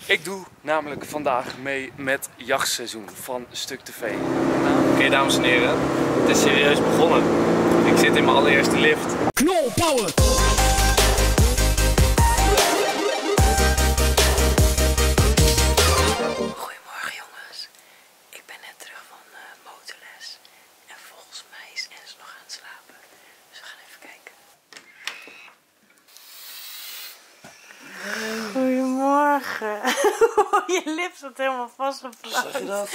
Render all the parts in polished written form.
Ik doe namelijk vandaag mee met jachtseizoen van Stuk TV. Oké, dames en heren, het is serieus begonnen. Ik zit in mijn allereerste lift. Knol power! Goedemorgen jongens, ik ben net terug van motorles en volgens mij is Ens nog aan het slapen, dus we gaan even kijken. Goedemorgen. Je lip zat helemaal vastgeplakt. Zeg je dat?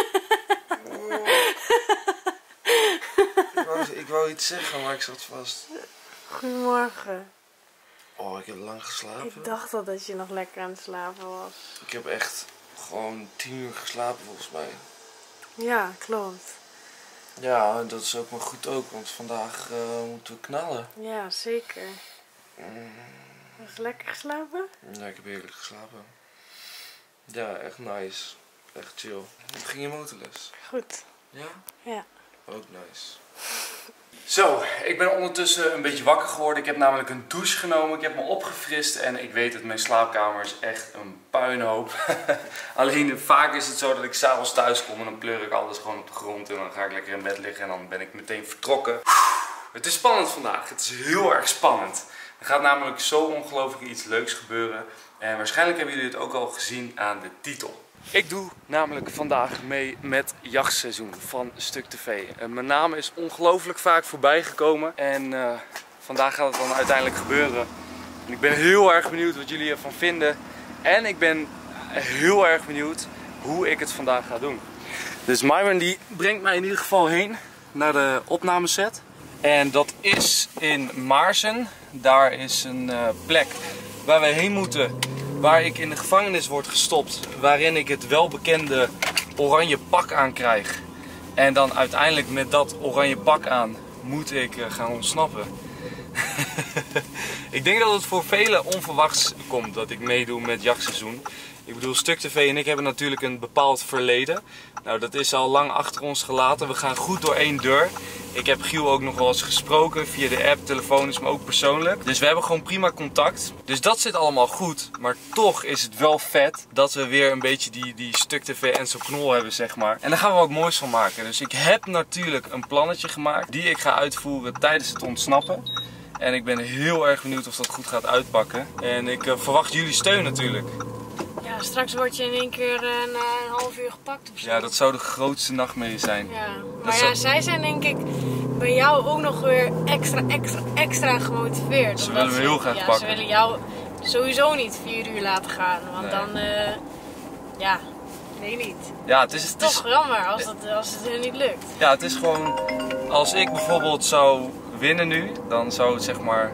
Ik wou iets zeggen, maar ik zat vast. Goedemorgen. Oh, ik heb lang geslapen. Ik dacht al dat je nog lekker aan het slapen was. Ik heb echt gewoon 10 uur geslapen volgens mij. Ja, klopt. Ja, dat is ook maar goed ook, want vandaag moeten we knallen. Ja, zeker. Heb je lekker geslapen? Ja, ik heb heerlijk geslapen. Ja, echt nice. Echt chill. Hoe ging je motorles? Goed. Ja? Ja. Ook nice. Zo, ik ben ondertussen een beetje wakker geworden. Ik heb namelijk een douche genomen. Ik heb me opgefrist en ik weet het, mijn slaapkamer is echt een puinhoop. Alleen vaak is het zo dat ik s'avonds thuis kom en dan pleur ik alles gewoon op de grond. En dan ga ik lekker in bed liggen en dan ben ik meteen vertrokken. Het is spannend vandaag. Het is heel erg spannend. Er gaat namelijk zo ongelooflijk iets leuks gebeuren. En waarschijnlijk hebben jullie het ook al gezien aan de titel. Ik doe namelijk vandaag mee met jachtseizoen van Stuk TV. Mijn naam is ongelooflijk vaak voorbij gekomen en vandaag gaat het dan uiteindelijk gebeuren. En ik ben heel erg benieuwd wat jullie ervan vinden en ik ben heel erg benieuwd hoe ik het vandaag ga doen. Dus Myron die brengt mij in ieder geval heen naar de opnameset. En dat is in Maarsen. Daar is een plek waar wij heen moeten. Waar ik in de gevangenis word gestopt. Waarin ik het welbekende oranje pak aan krijg. En dan uiteindelijk met dat oranje pak aan moet ik gaan ontsnappen. Ik denk dat het voor velen onverwachts komt dat ik meedoe met jachtseizoen. Ik bedoel, Stuk TV en ik hebben natuurlijk een bepaald verleden. Nou, dat is al lang achter ons gelaten. We gaan goed door één deur. Ik heb Giel ook nog wel eens gesproken via de app, telefonisch, maar ook persoonlijk. Dus we hebben gewoon prima contact. Dus dat zit allemaal goed. Maar toch is het wel vet dat we weer een beetje die Stuk TV en zo'n knol hebben, zeg maar. En daar gaan we ook moois van maken. Dus ik heb natuurlijk een plannetje gemaakt die ik ga uitvoeren tijdens het ontsnappen. En ik ben heel erg benieuwd of dat goed gaat uitpakken. En ik verwacht jullie steun natuurlijk. Ja, straks word je in één keer een half uur gepakt of zo. Ja, dat zou de grootste nachtmerrie zijn. Ja, maar ja, zij zijn denk ik bij jou ook nog weer extra gemotiveerd. Ze willen me heel graag pakken. Ze willen jou sowieso niet 4 uur laten gaan, want dan, ja, weet niet. Ja, het is Toch jammer als het hun niet lukt. Ja, het is gewoon, als ik bijvoorbeeld zou winnen nu, dan zou het zeg maar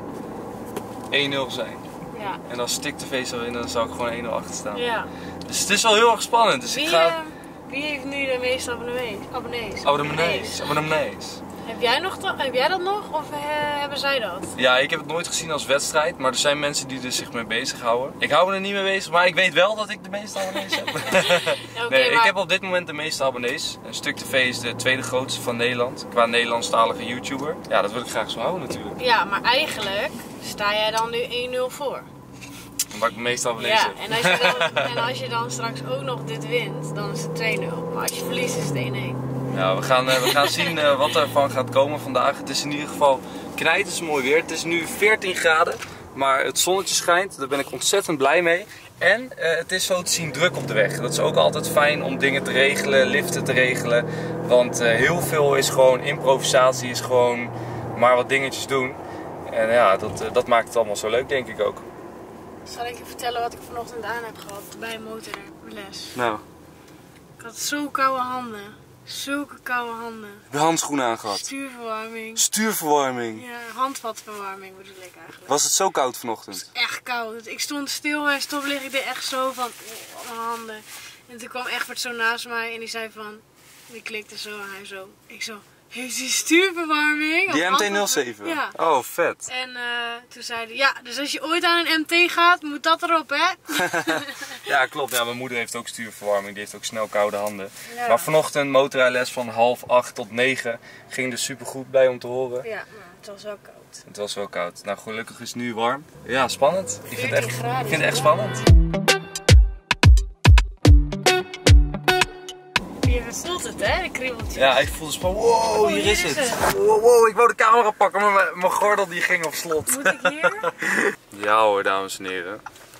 1-0 zijn. Ja. En als Stuk TV zou winnen, dan zou ik gewoon 1-0 achter staan. Ja. Dus het is wel heel erg spannend. Dus Wie, ik ga... wie heeft nu de meeste abonnees? Abonnees. Heb jij dat nog of hebben zij dat? Ja, ik heb het nooit gezien als wedstrijd, maar er zijn mensen die er zich mee bezighouden. Ik hou me er niet mee bezig, maar ik weet wel dat ik de meeste abonnees heb. Nee, ik heb op dit moment de meeste abonnees. Stuk TV is de tweede grootste van Nederland, qua Nederlandstalige YouTuber. Ja, dat wil ik graag zo houden natuurlijk. Ja, maar eigenlijk sta jij dan nu 1-0 voor. Waar ik de meeste abonnees heb. En als je dan straks ook nog dit wint, dan is het 2-0. Maar als je verliest is het 1-1. Ja, we gaan zien wat ervan gaat komen vandaag. Het is in ieder geval knijtersmooi weer. Het is nu 14 graden, maar het zonnetje schijnt. Daar ben ik ontzettend blij mee. En het is zo te zien druk op de weg. Dat is ook altijd fijn om dingen te regelen, liften te regelen. Want heel veel is gewoon improvisatie, is gewoon maar wat dingetjes doen. En ja, dat maakt het allemaal zo leuk, denk ik ook. Zal ik je vertellen wat ik vanochtend aan heb gehad bij motorles? Nou, Ik had zo koude handen. Zulke koude handen. heb je handschoenen aangehad? Stuurverwarming. Stuurverwarming. Ja, handvatverwarming bedoel ik eigenlijk. Was het zo koud vanochtend? Het is echt koud. Ik stond stil bij een stoplicht. Ik deed echt zo van, mijn handen. En toen kwam Egbert zo naast mij en die zei van, die klikte zo en hij zo. Ik zo, heeft hij stuurverwarming? Die MT-07? Ja. Oh, vet. En toen zei hij, ja, dus als je ooit aan een MT gaat, moet dat erop, hè? Ja, klopt. Ja, mijn moeder heeft ook stuurverwarming. Die heeft ook snel koude handen. Ja. Maar vanochtend motorrijles van 7:30 tot 9. Ging dus super goed bij om te horen. Ja, maar het was wel koud. Het was wel koud. Nou, gelukkig is het nu warm. Ja, spannend. Ik vind het 14 graden echt is spannend. voelt het, hè, de kriebeltjes. Ja, ik voelde span. Wow, hier is het. Wow, ik wou de camera pakken, maar mijn gordel die ging op slot. Moet ik hier? Ja hoor, dames en heren.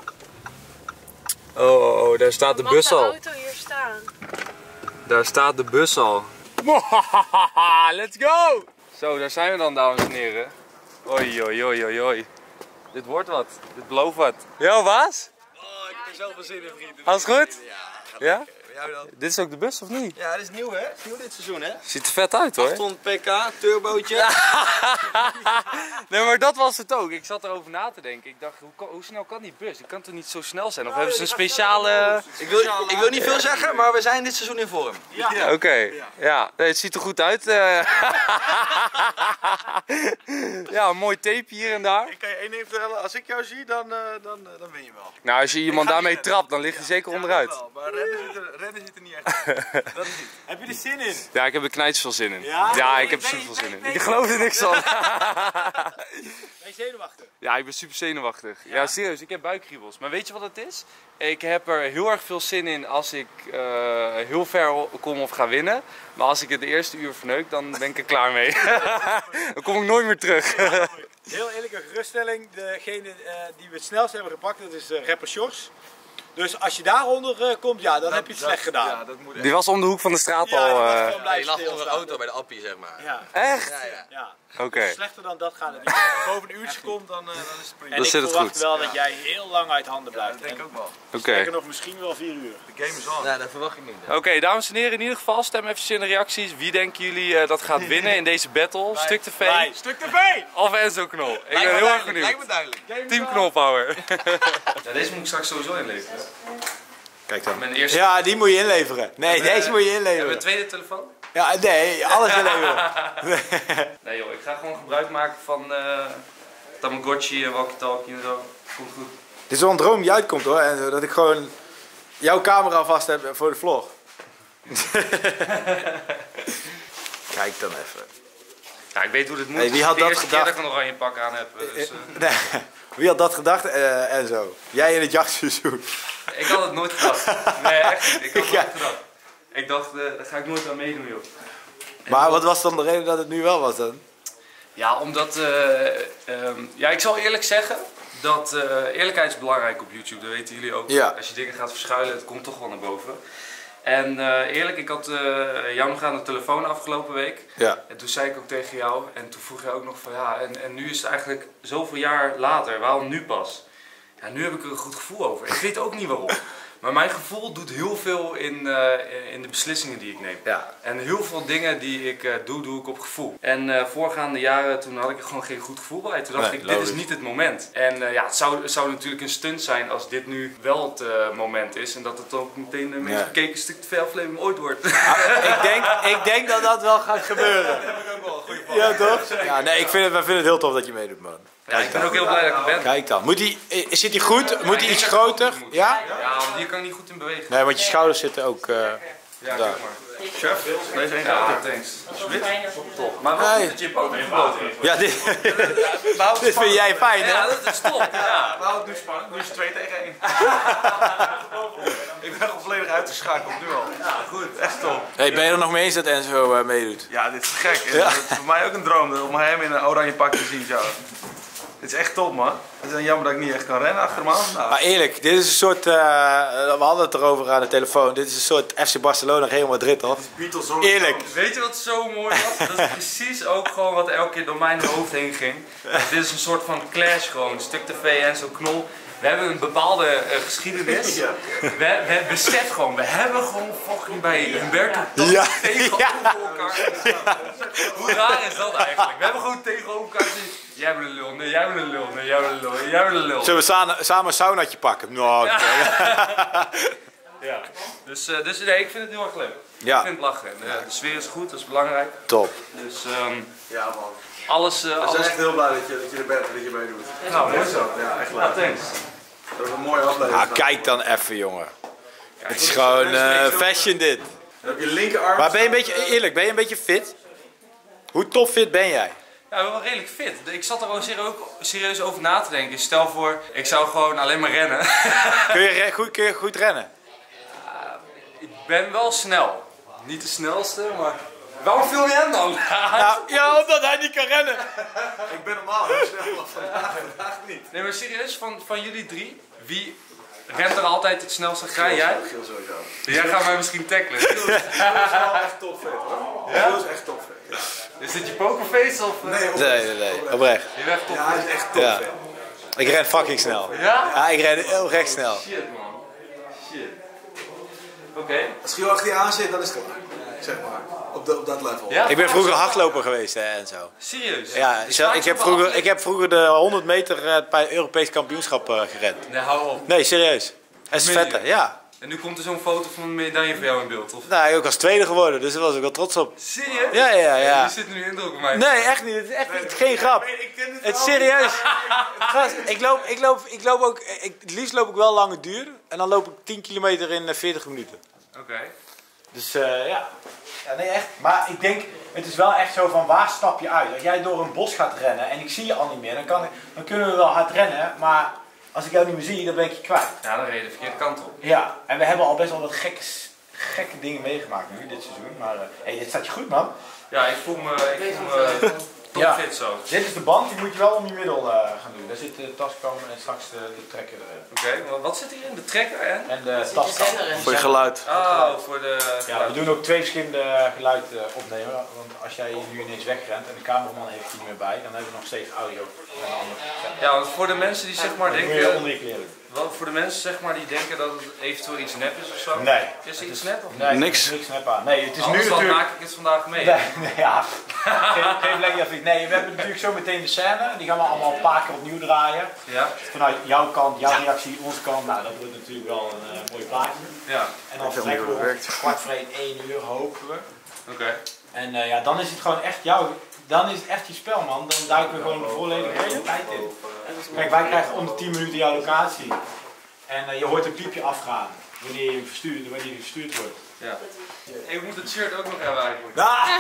Oh, daar staat de Mag bus de al. auto hier staan? Daar staat de bus al. Let's go! Zo, daar zijn we dan, dames en heren. Oei, oei, oei, oei, oei. Dit wordt wat. Dit belooft wat. Yo, Waas? Oh, ik heb er zelf wel zin in, vrienden. Alles goed? Ja. Ja? Jou dan? Dit is ook de bus, of niet? Ja, dit is nieuw, hè? Nieuw dit seizoen, hè? Ziet er vet uit, hoor. 800 pk, turbootje. Nee, maar dat was het ook. Ik zat erover na te denken. Ik dacht, hoe snel kan die bus? Die kan toch niet zo snel zijn? Of hebben ze een speciale... Ik wil niet veel zeggen, maar we zijn dit seizoen in vorm. Ja. Oké. Ja. Nee, het ziet er goed uit. Ja, een mooi tape hier en daar. Ik kan je één ding vertellen, als ik jou zie, dan win je wel. Nou, als je iemand daarmee trapt, dan ligt hij zeker onderuit. Wel, maar rennen zit er niet echt in. Dat is niet. Heb je er zin in? Ja, ik heb er knijtjes veel zin in. Ja? Ja, ik heb er super veel zin in. Ik geloof er niks van. Ben je zenuwachtig? Ja, ik ben super zenuwachtig. Ja, serieus, ik heb buikkriebels. Maar weet je wat het is? Ik heb er heel erg veel zin in als ik heel ver kom of ga winnen. Maar als ik het de eerste uur verneuk, dan ben ik er klaar mee. Dan kom ik nooit meer terug. Heel eerlijke geruststelling, degene die we het snelst hebben gepakt, dat is rapper Sjors. Dus als je daaronder komt, ja, dan heb je het slecht gedaan. Ja, dat moet echt. Die was om de hoek van de straat Ja, al. die was gewoon Ja, je blijven lag onder de stilstaan. auto bij de appie, zeg maar. Ja, Echt? Ja, ja. ja. Oké. Slechter dan dat gaat het niet. Als je boven een uurtje komt, dan is het prima. En Dan ik zit het verwacht goed. wel dat jij heel lang uit handen blijft. Dat denk ik ook wel. Oké. Zeker nog misschien wel 4 uur. De game is on. Ja, dat verwacht ik niet. Oké, dames en heren, in ieder geval stem even in de reacties. Wie denken jullie dat gaat winnen in deze battle? Stuk TV Wij, stuk tv! of Enzo Knol? Ik ben heel erg benieuwd. Lijkt me duidelijk. Team Knolpower. Ja, deze moet ik straks sowieso inleveren. Kijk dan. Mijn eerste... Ja, die moet je inleveren. Nee, deze moet je Ja, inleveren. mijn tweede telefoon? Ja, nee, alles inleveren. Nee joh, ik ga gewoon gebruik maken van Tamagotchi en walkie-talkie en zo. Komt goed. Dit is wel een droom die uitkomt hoor. En dat ik gewoon jouw camera vast heb voor de vlog. Kijk dan even. Ja, ik weet hoe dit moet. Hey, wie Het had is de dat eerste keer gedacht? dat ik een oranje pak aan heb. Dus, Nee, wie had dat gedacht en zo? Jij in het jachtseizoen. ik had het nooit gedacht. Nee, echt niet. Ik had het Ja. nooit gedacht. Ik dacht, daar ga ik nooit aan meedoen joh. Maar wat was dan de reden dat het nu wel was dan? Ja, omdat... ja, ik zal eerlijk zeggen dat eerlijkheid is belangrijk op YouTube. Dat weten jullie ook. Ja. Als je dingen gaat verschuilen, het komt toch wel naar boven. En eerlijk, ik had jou nog aan de telefoon afgelopen week. Ja. En toen zei ik ook tegen jou, en toen vroeg jij ook nog van ja, en nu is het eigenlijk zoveel jaar later, waarom nu pas? Ja, nu heb ik er een goed gevoel over. Ik weet ook niet waarom. Maar mijn gevoel doet heel veel in de beslissingen die ik neem. Ja. En heel veel dingen die ik doe ik op gevoel. En voorgaande jaren, toen had ik er gewoon geen goed gevoel bij. Toen dacht Nee, ik, dit logisch. is niet het moment. En ja, het zou natuurlijk een stunt zijn als dit nu wel het moment is. En dat het ook meteen de meest Ja. bekeken stuk TV-aflevering ooit wordt. Ik denk dat dat wel gaat gebeuren. Ja, toch? Ja, nee, wij vinden het heel tof dat je meedoet, man. Ja, ik ben ook heel blij dat ik er ben. Kijk dan. Zit hij goed? Moet hij iets groter? Ja? Ja, want hier kan ik niet goed in bewegen. Nee, want je schouders zitten ook... Ja, daar. kijk maar. Chef, deze een ja, thanks. Alsjeblieft. Top. Maar wel Nee. dat je boter geboten heeft. Ja, dit vind jij fijn, hè? Ja, dat is top. Ja. Nou, het nu spannend. Nu is het 2 tegen 1. Ik ben gewoon volledig uitgeschakeld nu al. Ja, goed. Echt top. Hey, ben je er nog mee eens dat Enzo meedoet? Ja, dit is te gek. Ja. Het is voor mij ook een droom om hem in een oranje pak te zien zo. Dit is echt top, man. Het is dan jammer dat ik niet echt kan rennen achter hem aan vandaag. Maar eerlijk, dit is een soort... we hadden het erover aan de telefoon. Dit is een soort FC Barcelona, Real Madrid, toch? Beatles Eerlijk. Weet je wat zo mooi was? Dat is precies ook gewoon wat elke keer door mijn hoofd heen ging. Dit is een soort van clash gewoon. Stuk TV en zo'n Knol. We hebben een bepaalde geschiedenis. We beseffen gewoon, we hebben gewoon fucking bij Humberto Ja. tegenover elkaar. Hoe raar is dat eigenlijk? We hebben gewoon tegenover elkaar gezien. Jij bent een lul, nee, jij bent een lul, nee, jij bent een lul, jij bent een lul. Zullen we samen een saunaatje pakken? Nou, Ja. Dus nee, ik vind het heel erg leuk. Ja. Ik vind het lachen. De sfeer is goed, dat is belangrijk. top. Dus Ja, man. alles... We zijn alles... echt heel blij dat je er bent en dat je meedoet. Nou, mooi zo. Ja, echt leuk. Nou, thanks. Dat is een mooie aflevering. Ah, kijk dan even, jongen. Het is gewoon fashion dit. Dan heb je linkerarm. Maar ben je een beetje, eerlijk, ben je een beetje fit? Hoe top fit ben jij? Ja, ik ben wel redelijk fit. Ik zat er gewoon serieus over na te denken. Stel voor, ik zou gewoon alleen maar rennen. Kun je goed rennen? Ik ben wel snel. niet de snelste, maar... Waarom film je hem dan? Ja, omdat hij niet kan rennen. Ik ben normaal heel snel, maar vandaag niet. Nee, maar serieus, van jullie 3, wie rent er altijd het snelste? Ga jij? Giel sowieso. Jij gaat mij misschien tackelen. Giel is wel echt topvet hoor. Ja? Giel is echt topvet. Ja. Is dit je pokerface of... Nee, oprecht. Je bent top. Ja, hij is echt topvet. Ik ren fucking snel. Ja? Ja, ik ren heel recht snel. Shit man. Shit. Oké. Als Giel achter je aan zit, dan is het klaar. Zeg maar. Op dat level. Ja, Ik ben vroeger hardloper geweest en zo. serieus? Ja, ik heb vroeger de 100 meter bij het Europees kampioenschap gerend. Nee, hou op. Nee, serieus. Dat is Meen je? vette, ja. En nu komt er zo'n foto van een medaille van jou in beeld, of? Nou, ik was tweede geworden, dus daar was ik wel trots op. Serieus? Ja. Je zit nu indruk op mij. Nee, echt niet. Het is echt niet, geen grap. Het is serieus. Gast, ik loop ook, het liefst loop ik wel lange duur. En dan loop ik 10 kilometer in 40 minuten. Oké. Dus ja. Ja, nee, echt. Maar ik denk, het is wel echt zo van waar stap je uit? Als jij door een bos gaat rennen en ik zie je al niet meer, dan kunnen we wel hard rennen. Maar als ik jou niet meer zie, dan ben ik je kwijt. Ja, dan reed je de verkeerde kant op. Ja, en we hebben al best wel wat gekke dingen meegemaakt nu dit seizoen. Maar hey, dit staat je goed, man. Ja, ik voel me topfit zo. Dit is de band, die moet je wel om je middel gaan doen. Daar zit de taskam en straks de trekker erin. Oké, maar wat zit hierin? De trekker en? En de taskam. Voor je geluid. Oh, voor de... Ja, we doen ook 2 verschillende geluiden opnemen. Want als jij nu ineens wegrent en de cameraman heeft hier niet meer bij, dan hebben we nog steeds audio. Met een andere Ja, want voor de mensen die zeg maar dan moet je denken... onder je kleren. Voor de mensen zeg maar die denken dat het eventueel iets nep is of zo. Nee. Is er iets nep of Nee, Niks. er is niks nep aan. Nee, het is Anders nu dan natuurlijk... maak ik het vandaag mee. Nee, ja. Geen blik dat ik... Nee, we hebben natuurlijk zo meteen de scène. Die gaan we allemaal een paar keer opnieuw draaien. Ja? Vanuit jouw kant, jouw reactie, onze kant. Nou, dat wordt natuurlijk wel een mooi plaatje. Ja. En dan vertrekken we om 12:45, 1 uur, hopen we. Oké. En ja, dan is het gewoon echt jouw... Dan is het echt je spel, man. Dan duiken we gewoon de volledige tijd in. Kijk, wij krijgen om de 10 minuten jouw locatie. En je hoort een piepje afgaan wanneer je verstuurd wordt. Ja. Ik moet het shirt ook nog hebben eigenlijk.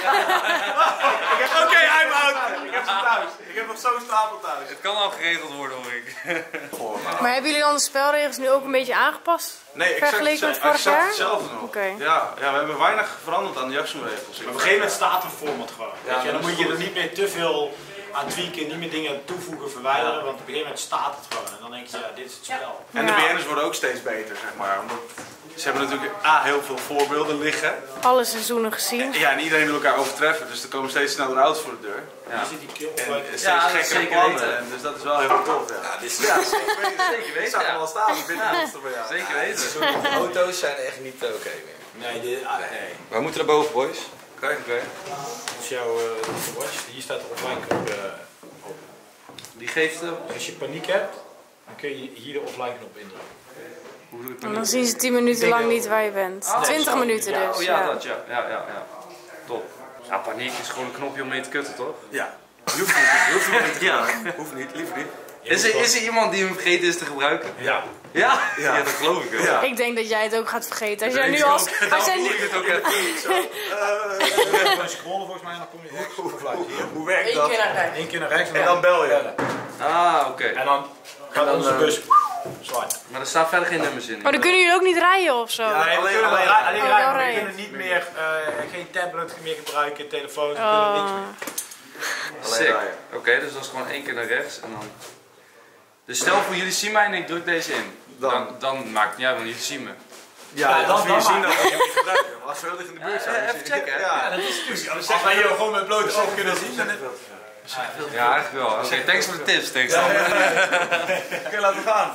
Oké, I'm out. Ik heb ze thuis. Ik heb nog zo'n stapel thuis. Het kan al geregeld worden hoor ik. Maar hebben jullie dan de spelregels nu ook een beetje aangepast? Nee, Vergeleken met vorig jaar? hetzelfde nog. Oké. Ja, we hebben weinig veranderd aan de jachtzoenregels. Op een gegeven moment staat een format gewoon. Weet je? En dan moet je er niet meer te veel aan tweaken, niet meer dingen toevoegen, verwijderen. Want op een gegeven moment staat het gewoon. En dan denk je, ja, dit is het spel. En de BN'ers worden ook steeds beter, zeg maar. Omdat ze hebben natuurlijk heel veel voorbeelden liggen. Alle seizoenen gezien. Ja, en iedereen wil elkaar overtreffen. Dus er komen steeds sneller auto's voor de deur. Ja. Je ziet die kill. En steeds Ja, dat is gekkere zeker plannen. weten. En dus dat is wel heel tof. Ja, Dit is ja zeker weten. Zeker weten, Ik zag hem ja. al staan. Ik vind het monster bij jou. Zeker weten. soort auto's zijn echt niet oké meer. Nee, nee. We moeten er boven, boys. Oké. Dus jouw watch, hier staat de offline knop op. Die geeft Als je paniek hebt, dan kun je hier de offline knop indrukken. Hoe bedoel ik En dan zien ze 10 minuten lang niet waar je bent. 20 minuten dus. Oh ja, dat ja. Ja. Top. Ja, paniek is gewoon een knopje om mee te kutten, toch? Ja. Je hoeft niet te Ja. gebruiken. Hoeft niet, liever niet. Is er iemand die hem vergeten is te gebruiken? Ja. Ja? Ja. Ja, dat geloof ik wel. Ja. Ik denk dat jij het ook gaat vergeten. Als jij Ik nu ook. als... Daarom Als jij voel ik nu... het ook even. Even scrollen volgens mij en dan kom je rechts offline. Hier. Hoe werkt dat? naar rechts. 1 keer naar rechts En dan bel je. bellen. Ah, oké. En dan gaat onze bus zwaaien. Maar er staan verder geen nummers in. Maar dan kunnen jullie ook niet rijden of zo? Nee, we alleen kunnen alleen rijden. alleen Oh, rijden. wel We rijden. kunnen niet meer, geen tablet meer gebruiken, telefoons, we kunnen niks meer. Sick. Oké, dus dat is gewoon 1 keer naar rechts en dan... Dus stel voor jullie zien mij en ik druk deze in. Dan maakt het niet uit, want jullie zien me. Ja, dan als we je zien, maar. dan moet je hem niet gebruiken. Maar als we heel dicht in de buurt zijn... even checken, hè? Ja, Dat is natuurlijk. Als wij hier gewoon met blote ogen kunnen zien, dan is Ja, eigenlijk wel. Oké, thanks voor de tips. Thanks. Oké, laten we gaan.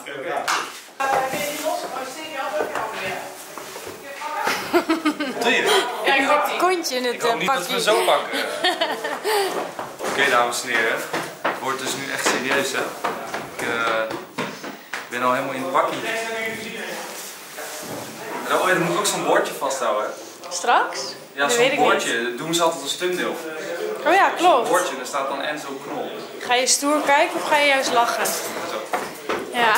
Doe je? Ja, ik heb een kontje in Ik het hoop niet dat we pakje. zo pakken. Oké, dames en heren. Het wordt dus nu echt serieus, hè. Ik ben al helemaal in het pakje. En dan, dan moet ik ook zo'n bordje vasthouden, hè. Straks? Ja, Dat weet zo'n ik bordje. Dat doen ze altijd als thumbnail. Oh ja, Een klopt. bordje en daar staat dan Enzo Knol. Ga je stoer kijken of ga je juist lachen? Zo. Ja.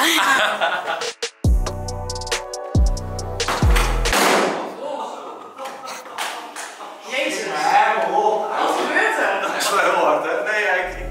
Dat is wel heel hard, hè? Nee, eigenlijk...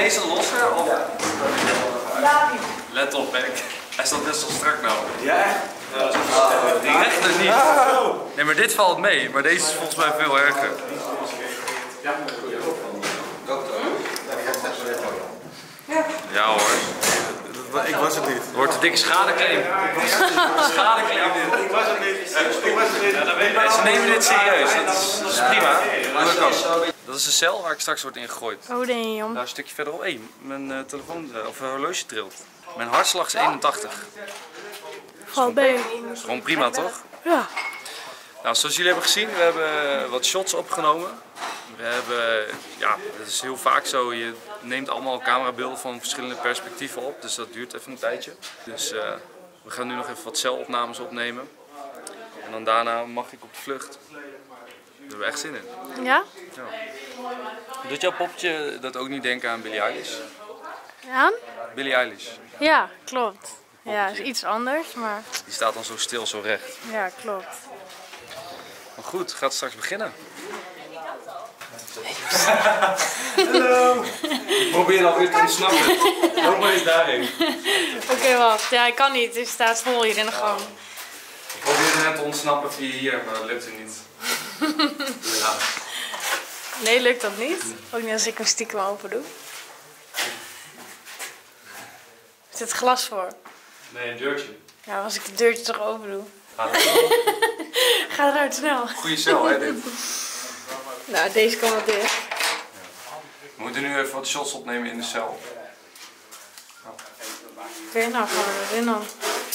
deze losser? Of? Let op, hè. Hij staat best wel strak nou. Ja? Die rechter niet. Nee, maar dit valt mee. Maar deze is volgens mij veel erger. Ja hoor. Ik was het niet. Het wordt een dikke schadeclaim. Schadeclaim dit. Ik was het niet. Ik was het niet. Nee, ze nemen dit serieus. Dat is prima. Dat is de cel waar ik straks word ingegooid. Oh nee, Jan. Daar een stukje verderop. Hé, mijn telefoon of horloge trilt. Mijn hartslag is 81. Valt bij. Gewoon prima toch? Ja. Nou, zoals jullie hebben gezien, we hebben wat shots opgenomen. We hebben, ja, dat is heel vaak zo. Je neemt allemaal camerabeelden van verschillende perspectieven op. Dus dat duurt even een tijdje. Dus we gaan nu nog even wat celopnames opnemen. En dan daarna mag ik op de vlucht. Daar hebben we echt zin in. Ja? Ja. Doet jouw poppetje dat ook niet denken aan Billie Eilish? Ja? Billie Eilish. Ja, klopt. Ja, is iets anders, maar Die staat dan zo stil, zo recht. ja, klopt. Maar goed, gaat straks beginnen. Hallo. Ik probeer alweer te ontsnappen. Loop maar eens daarheen. Oké, wacht. Ja, ik kan niet. Het staat vol hier in de gang. Ik probeerde net te ontsnappen via hier, maar dat lukte niet. Ja. Nee, lukt dat niet. Ook niet als ik hem stiekem open doe. Er zit glas voor. Nee, een deurtje. Ja, als ik het deurtje toch open doe. Gaat Ga eruit, snel. Goeie cel, hè, dit. Nou, deze kan wel dicht. We moeten nu even wat shots opnemen in de cel. Oké, nou gaan we erin dan.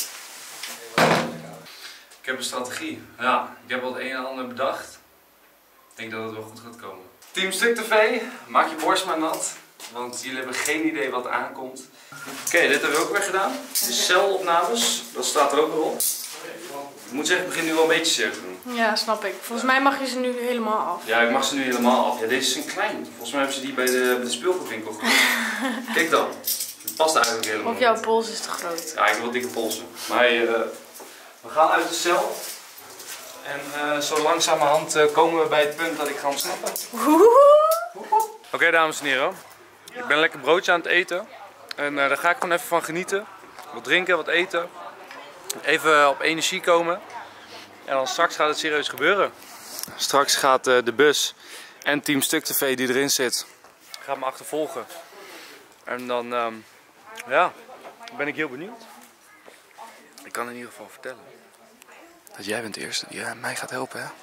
Ik heb een strategie. Ja, ik heb al het een en ander bedacht. Ik denk dat het wel goed gaat komen. Team Stuk TV, maak je borst maar nat. Want jullie hebben geen idee wat aankomt. Oké, dit hebben we ook weer gedaan. De celopnames, dat staat er ook weer op. Ik moet zeggen, ik begin nu wel een beetje zeer te doen. Ja, snap ik. Volgens mij mag je ze nu helemaal af. Ja, ik mag ze nu helemaal af. Ja, deze zijn klein. Volgens mij hebben ze die bij de speelgoedwinkel gekocht. Kijk dan. Het past eigenlijk helemaal Of jouw niet. pols is te groot. Ja, ik wil dikke polsen. Maar we gaan uit de cel. En zo langzamerhand komen we bij het punt dat ik ga ontsnappen. Oké, dames en heren. Ik ben een lekker broodje aan het eten. En daar ga ik gewoon even van genieten. Wat drinken, wat eten. Even op energie komen. En dan straks gaat het serieus gebeuren. Straks gaat de bus en Team Stuk TV die erin zit, gaat me achtervolgen. En dan ja, ben ik heel benieuwd. Ik kan in ieder geval vertellen dat jij bent de eerste die mij gaat helpen, hè?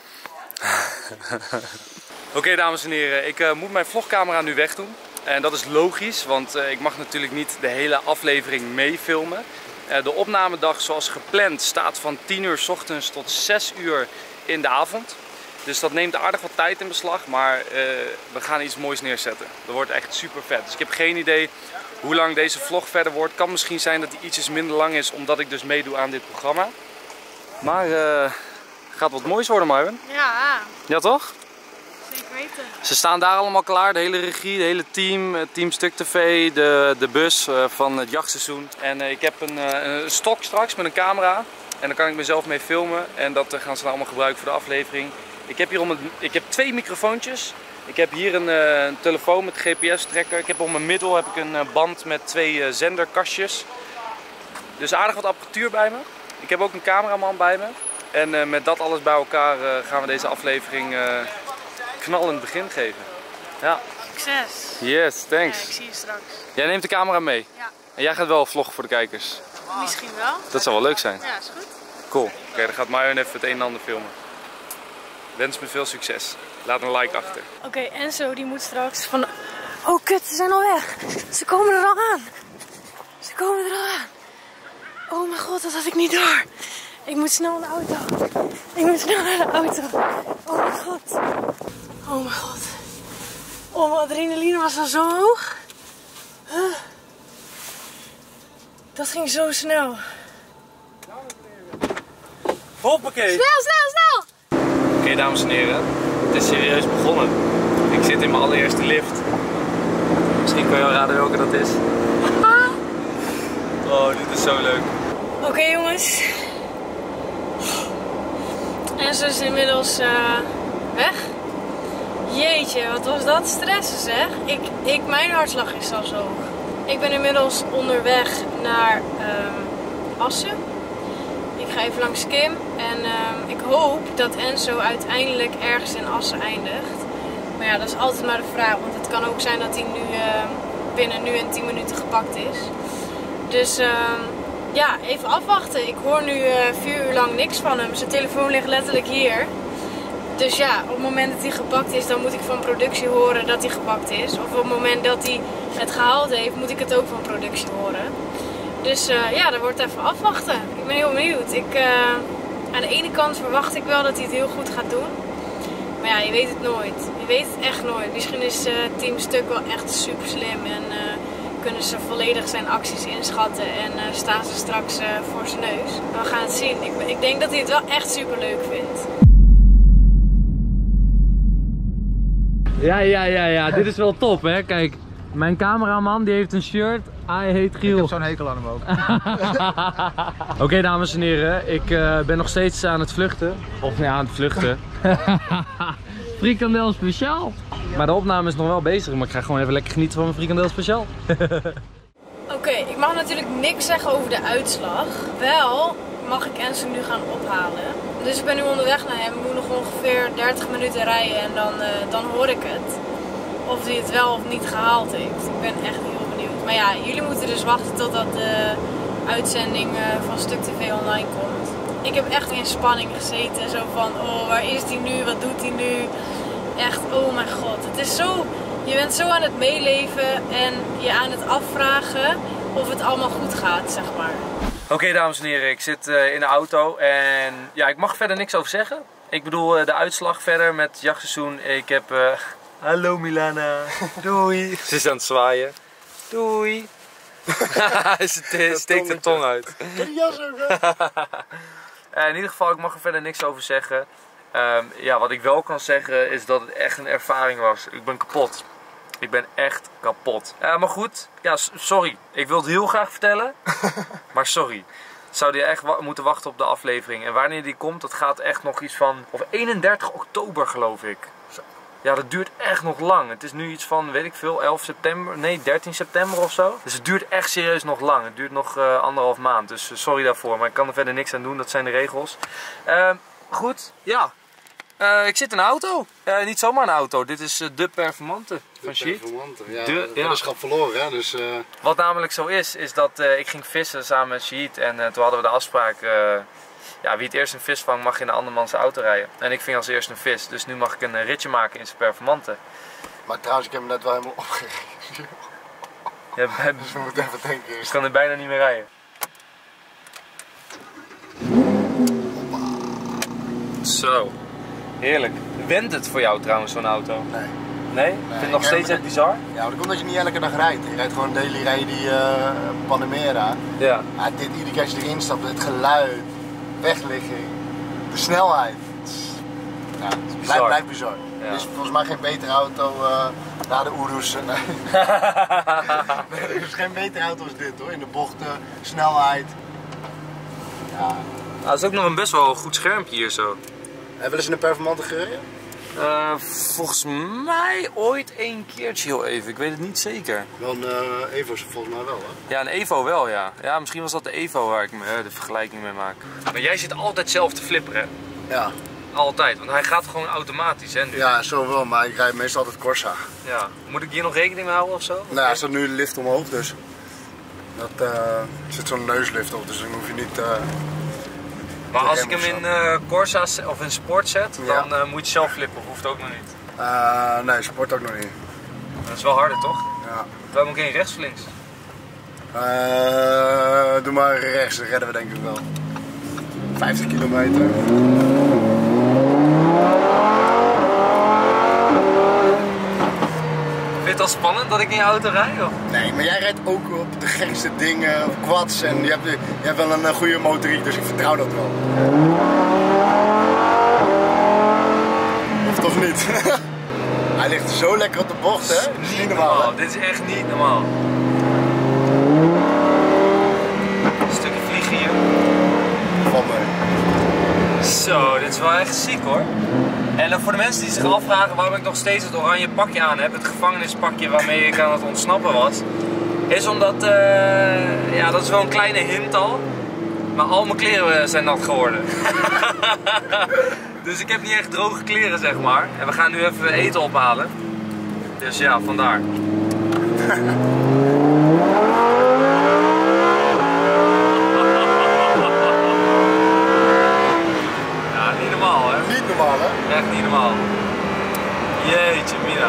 Oké, dames en heren, ik moet mijn vlogcamera nu wegdoen. En dat is logisch, want ik mag natuurlijk niet de hele aflevering meefilmen. De opnamedag zoals gepland staat van 10 uur 's ochtends tot 6 uur in de avond. Dus dat neemt aardig wat tijd in beslag, maar we gaan iets moois neerzetten. Dat wordt echt super vet. Dus ik heb geen idee hoe lang deze vlog verder wordt. Het kan misschien zijn dat hij ietsjes minder lang is, omdat ik dus meedoe aan dit programma. Maar gaat wat moois worden, Marvin. Ja, Ja toch? zeker weten. Ze staan daar allemaal klaar, de hele regie, de hele team, Team Stuk TV, de bus van het jachtseizoen. En ik heb een stok straks met een camera en daar kan ik mezelf mee filmen en dat gaan ze dan allemaal gebruiken voor de aflevering. Ik heb 2 microfoontjes. Ik heb hier een telefoon met GPS-trekker. Ik heb op mijn middel een band met 2 zenderkastjes. Dus aardig wat apparatuur bij me. Ik heb ook een cameraman bij me. En met dat alles bij elkaar gaan we deze aflevering knallend begin geven. Ja. Succes. Yes, Ja, thanks. ik zie je straks. Jij neemt de camera mee. Ja. En jij gaat wel vloggen voor de kijkers. Misschien wel. Dat zou wel leuk zijn. Ja, is goed. Cool. Oké, dan gaat Marjon even het een en ander filmen. Wens me veel succes. Laat een like achter. Oké, Enzo die moet straks van... Oh kut, ze zijn al weg. Ze komen er al aan. Ze komen er al aan. Oh mijn god, dat had ik niet door. Ik moet snel naar de auto. Ik moet snel naar de auto. Oh mijn god. Oh mijn god. Oh, mijn adrenaline was al zo hoog. Huh. Dat ging zo snel. Hoppakee. Snel! Oké, dames en heren. Het is serieus begonnen. Ik zit in mijn allereerste lift. Misschien kan je wel raden welke dat is. Oh, dit is zo leuk. Oké, jongens. Enzo is inmiddels weg. Jeetje, wat was dat stressen zeg. Mijn hartslag is al zo hoog. Ik ben inmiddels onderweg naar Assen. Ik ga even langs Kim en ik hoop dat Enzo uiteindelijk ergens in Assen eindigt. Maar ja, dat is altijd maar de vraag, want het kan ook zijn dat hij nu binnen nu en 10 minuten gepakt is. Dus ja, even afwachten. Ik hoor nu 4 uur lang niks van hem. Zijn telefoon ligt letterlijk hier. Dus ja, op het moment dat hij gepakt is, dan moet ik van productie horen dat hij gepakt is. Of op het moment dat hij het gehaald heeft, moet ik het ook van productie horen. Dus ja, dat wordt even afwachten. Ik ben heel benieuwd. Aan de ene kant verwacht ik wel dat hij het heel goed gaat doen. Maar ja, je weet het nooit. Je weet het echt nooit. Misschien is Team Stuk wel echt super slim en kunnen ze volledig zijn acties inschatten en staan ze straks voor zijn neus. We gaan het zien. Ik denk dat hij het wel echt super leuk vindt. Ja, dit is wel top hè. Kijk, mijn cameraman die heeft een shirt. Hij heet Giel. Ik heb zo'n hekel aan hem ook. Oké, dames en heren, ik ben nog steeds aan het vluchten. Of ja, aan het vluchten. Frikandel speciaal. Maar de opname is nog wel bezig, maar ik ga gewoon even lekker genieten van mijn frikandel speciaal. Oké, ik mag natuurlijk niks zeggen over de uitslag. Wel mag ik Enzo nu gaan ophalen. Dus ik ben nu onderweg naar hem. Ik moet nog ongeveer 30 minuten rijden en dan hoor ik het. Of hij het wel of niet gehaald heeft. Ik ben echt heel benieuwd. Maar ja, jullie moeten dus wachten totdat de uitzending van Stuk TV online komt. Ik heb echt in spanning gezeten. Zo van, oh, waar is hij nu? Wat doet hij nu? Echt, oh mijn god. Het is zo, je bent zo aan het meeleven en je aan het afvragen of het allemaal goed gaat, zeg maar. Oké, dames en heren, ik zit in de auto en ja, ik mag verder niks over zeggen. Ik bedoel, de uitslag verder met jachtseizoen. Ik heb... Hallo Milana. Doei. Ze is aan het zwaaien. Doei. Ze steekt de tong uit. In ieder geval, ik mag er verder niks over zeggen. Ja, wat ik wel kan zeggen is dat het echt een ervaring was. Ik ben kapot. Ik ben echt kapot. Maar goed, ja, sorry. Ik wil het heel graag vertellen. Maar sorry. Zou je echt moeten wachten op de aflevering. En wanneer die komt, dat gaat echt nog iets van... Of 31 oktober geloof ik. Ja, dat duurt echt nog lang. Het is nu iets van, weet ik veel, 11 september, nee 13 september of zo. Dus het duurt echt serieus nog lang. Het duurt nog 1,5 maand. Dus sorry daarvoor, maar ik kan er verder niks aan doen. Dat zijn de regels. Goed, ja. Ik zit in een auto. Niet zomaar een auto. Dit is de Performante van Sheet. Ja, de weddenschap verloren, hè? Dus, Wat namelijk zo is dat ik ging vissen samen met Sheet. En toen hadden we de afspraak... ja, wie het eerst een vis vangt mag in een andermans auto rijden. En ik ving als eerst een vis, dus nu mag ik een ritje maken in zijn Performante. maar trouwens, ik heb hem net wel helemaal opgereden. Ja, Dus we moeten even denken. ik kan er bijna niet meer rijden. Zo, heerlijk. Wendt het voor jou trouwens, zo'n auto? Nee. Nee? Vind je het nog steeds echt bizar? Ja, maar dat komt dat je niet elke dag rijdt. Je rijdt gewoon daily rijden die Panamera. Ja. Ja, dit, iedere keer als je erin stapt, het geluid, wegligging, de snelheid. Ja, het blijft bizar. Ja. Er is volgens mij geen betere auto na de Urus. Nee. Nee, er is geen betere auto als dit hoor. In de bochten, snelheid. Ja. Ah, dat is ook nog een best wel goed schermpje hier zo. Hebben we eens in een Performante gereden? Volgens mij ooit een keertje heel even, ik weet het niet zeker. Wel een Evo volgens mij wel hè? Ja, een Evo wel ja. Ja, misschien was dat de Evo waar ik de vergelijking mee maak. Maar jij zit altijd zelf te flipperen. Ja. Altijd, want hij gaat gewoon automatisch hè nu. Ja, zo wel, maar ik rijd meestal altijd Corsa. Ja. Moet ik hier nog rekening mee houden of zo? Nou, er staat nu de lift omhoog dus. Dat zit zo'n neuslift op, dus dan hoef je niet... maar als ik hem in Corsa of in Sport zet, Ja. dan moet je zelf flippen of hoeft ook nog niet. Nee, sport ook nog niet. Dat is wel harder toch? Ja. Waarom ook geen rechts of links? Doe maar rechts, dat redden we denk ik wel. 50 kilometer. Vind je het al spannend dat ik in je auto rijd? Of? Nee, maar jij rijdt ook op de gekste dingen, op quads en je hebt wel een goede motoriek, dus ik vertrouw dat wel. Of toch niet? Hij ligt zo lekker op de bocht, hè? Dat is niet normaal, hè? Dit is echt niet normaal. Een stukje vliegen hier. Van me. Zo, dit is wel echt ziek hoor. En voor de mensen die zich afvragen waarom ik nog steeds het oranje pakje aan heb, het gevangenispakje waarmee ik aan het ontsnappen was, is omdat, ja, dat is wel een kleine hint al, maar al mijn kleren zijn nat geworden. Dus ik heb niet echt droge kleren, zeg maar. En we gaan nu even eten ophalen. Dus ja, vandaar. Ja, niet normaal hè? Niet normaal hè? Echt niet normaal. Jeetje, Mina.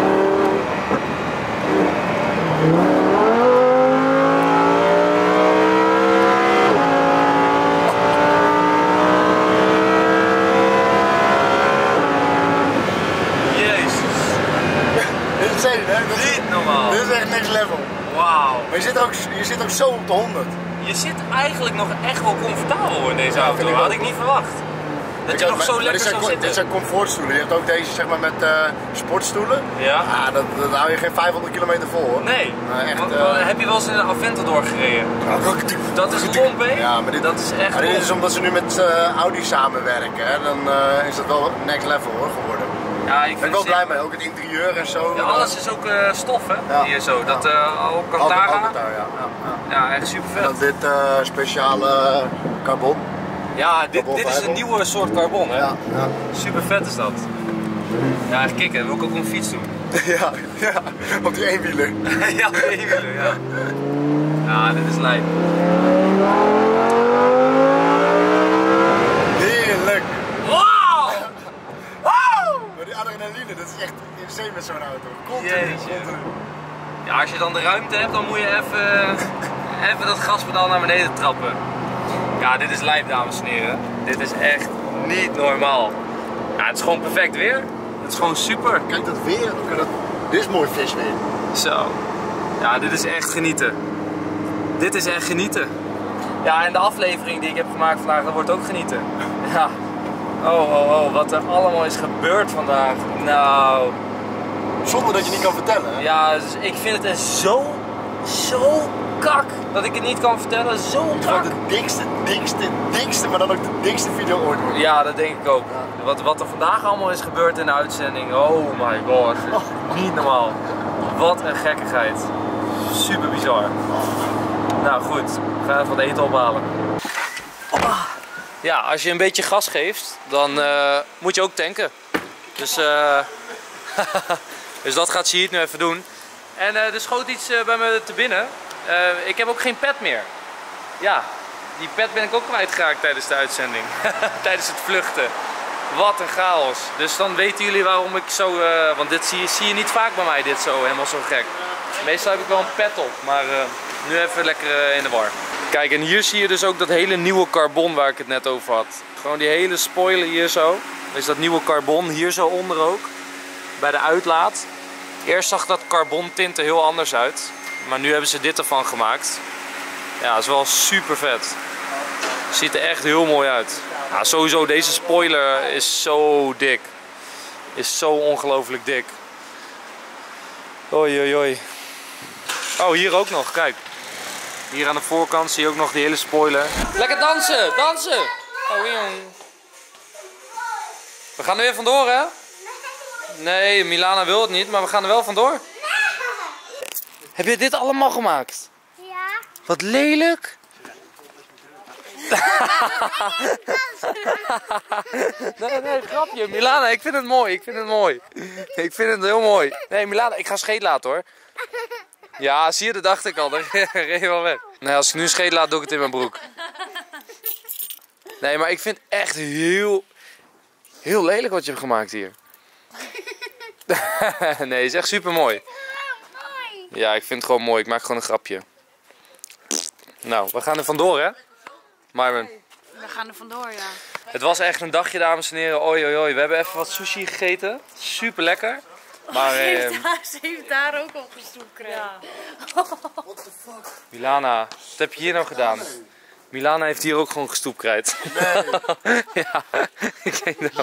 Niet normaal. Dit is echt next level. Wauw. Maar je zit ook zo op de 100. Je zit eigenlijk nog echt wel comfortabel in deze auto. Dat had ik niet verwacht. Dat je nog zo lekker zou zitten. Dit zijn comfortstoelen. Je hebt ook deze zeg maar met sportstoelen. Ja. Ah, dat hou je geen 500 kilometer vol hoor. Nee. Echt, heb je wel eens in een Aventador gereden? Dat is lomp hè? Ja, maar dat is echt dit is omdat ze nu met Audi samenwerken. Hè? Dan is dat wel next level hoor geworden. Ja, ik ben wel blij mee, ook het interieur en zo. Ja, alles is ook stof hè, ja. Hier zo. Dat ook Alcantara. Ja, echt super vet. En dan dit speciale carbon. Ja, dit is een nieuwe soort carbon hè. Ja. Super vet is dat. Ja, echt kicken, wil ik ook een fiets doen. ja, op die eenwieler. Ja, op die eenwieler, ja. Ja, dit is lijp. Heerlijk. Wow! Maar die adrenaline, dat is echt insane met zo'n auto. Jeetje. Ja, als je dan de ruimte hebt, dan moet je even dat gaspedaal naar beneden trappen. Ja, dit is lijp, dames en heren. Dit is echt niet normaal. Ja, het is gewoon perfect weer. Het is gewoon super. Kijk dat weer. Dit is mooi visweer. Zo. Ja, dit is echt genieten. Dit is echt genieten. Ja, en de aflevering die ik heb gemaakt vandaag, dat wordt ook genieten. Ja. Oh, wat er allemaal is gebeurd vandaag. Nou. Zonder dat je niet kan vertellen. Hè? Ja, dus ik vind het zo kak dat ik het niet kan vertellen. Zo kak. De dikste, maar dan ook de dikste video ooit worden. Ja, dat denk ik ook. Ja. Wat er vandaag allemaal is gebeurd in de uitzending. Oh my god. Niet normaal. Wat een gekkigheid. Super bizar. Nou goed, we gaan even wat eten ophalen. Ja, als je een beetje gas geeft, dan moet je ook tanken. Dus, dus dat gaat Siet nu even doen. En er schoot iets bij me te binnen. Ik heb ook geen pet meer. Ja, die pet ben ik ook kwijtgeraakt tijdens de uitzending. Tijdens het vluchten. Wat een chaos. Dus dan weten jullie waarom ik zo... want dit zie je niet vaak bij mij, dit zo, helemaal zo gek. Meestal heb ik wel een pet op, maar nu even lekker in de war. Kijk, en hier zie je dus ook dat hele nieuwe carbon waar ik het net over had. Gewoon die hele spoiler hier zo. Is dat nieuwe carbon hier zo onder ook. Bij de uitlaat. Eerst zag dat carbon tint er heel anders uit. Maar nu hebben ze dit ervan gemaakt. Ja, dat is wel super vet. Ziet er echt heel mooi uit. Ja, sowieso deze spoiler is zo dik. Is zo ongelooflijk dik. Oei oei oei. Oh, hier ook nog, kijk. Hier aan de voorkant zie je ook nog die hele spoiler. Lekker dansen, dansen! Oh jong. We gaan er weer vandoor hè? Nee, Milana wil het niet, maar we gaan er wel vandoor. Heb je dit allemaal gemaakt? Ja. Wat lelijk. Nee, grapje. Milana, ik vind het mooi. Ik vind het heel mooi. Nee, Milana, ik ga scheet laten hoor. Ja, zie je, dat dacht ik al. Dan reed je wel weg. Nee, als ik nu scheet laat, doe ik het in mijn broek. Nee, maar ik vind echt heel lelijk wat je hebt gemaakt hier. Nee, het is echt super mooi. Ja, ik vind het gewoon mooi. Ik maak gewoon een grapje. Nou, we gaan er vandoor hè? Marvin. We gaan er vandoor, ja. Het was echt een dagje, dames en heren. Oei, oei, oei. We hebben even wat sushi gegeten. Super lekker. Maar Ze heeft daar ook op gestoept. Ja. What the fuck? Milana, wat heb je hier nou gedaan? Milana heeft hier ook gewoon gestoepkrijt. Nee. Ja, ik weet het.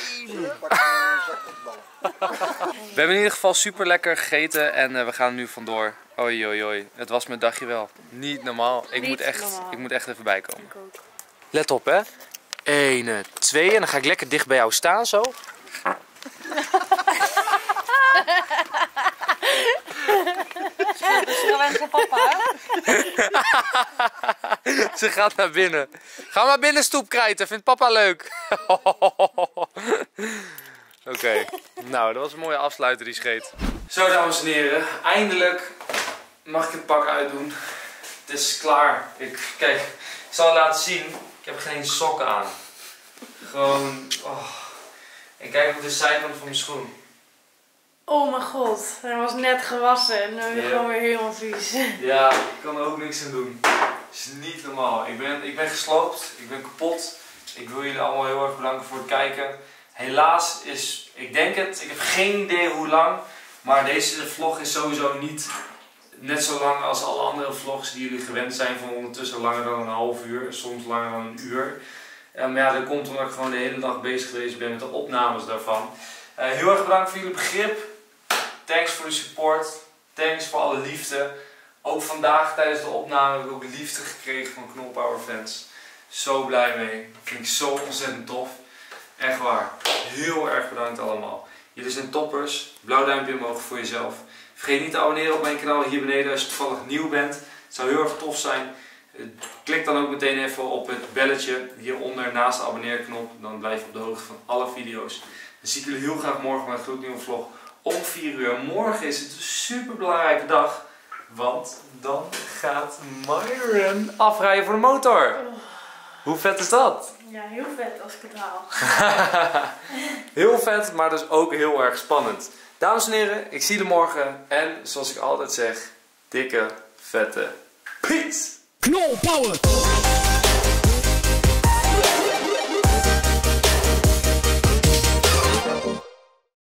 We hebben in ieder geval super lekker gegeten en we gaan er nu vandoor. Oei, oei, oei. Het was mijn dagje wel. Niet normaal. Ik moet echt even bijkomen. Let op hè. 1, 2 en dan ga ik lekker dicht bij jou staan zo. Ze gaat naar binnen. Ga maar binnen stoepkrijten, vindt papa leuk. Oké, nou dat was een mooie afsluiter die scheet. Zo dames en heren, eindelijk mag ik het pak uitdoen. Het is klaar. Kijk, ik zal het laten zien. Ik heb geen sokken aan. Gewoon, oh. En kijk op de zijkant van mijn schoen. Oh mijn god, hij was net gewassen en nu is hij gewoon weer helemaal vies. Ja, ik kan er ook niks aan doen. Het is niet normaal. Ik ben gesloopt, ik ben kapot. Ik wil jullie allemaal heel erg bedanken voor het kijken. Helaas is, ik denk het, ik heb geen idee hoe lang. Maar deze vlog is sowieso niet net zo lang als alle andere vlogs die jullie gewend zijn. Van ondertussen langer dan een half uur, soms langer dan een uur. Maar ja, dat komt omdat ik gewoon de hele dag bezig geweest ben met de opnames daarvan. Heel erg bedankt voor jullie begrip. Thanks voor de support. Thanks voor alle liefde. Ook vandaag tijdens de opname heb ik ook liefde gekregen van Knolpower fans. Zo blij mee. Dat vind ik zo ontzettend tof. Echt waar. Heel erg bedankt allemaal. Jullie zijn toppers. Blauw duimpje omhoog voor jezelf. Vergeet niet te abonneren op mijn kanaal hier beneden als je toevallig nieuw bent. Het zou heel erg tof zijn. Klik dan ook meteen even op het belletje hieronder naast de abonneerknop. Dan blijf je op de hoogte van alle video's. Dan zie ik jullie heel graag morgen met een gloednieuwe vlog om 4 uur. Morgen is het een super belangrijke dag. Want dan gaat Myron afrijden voor de motor. Hoe vet is dat? Ja, heel vet als ik het haal. Heel vet, maar dus ook heel erg spannend. Dames en heren, ik zie jullie morgen. En zoals ik altijd zeg, dikke, vette peace! Knolpower!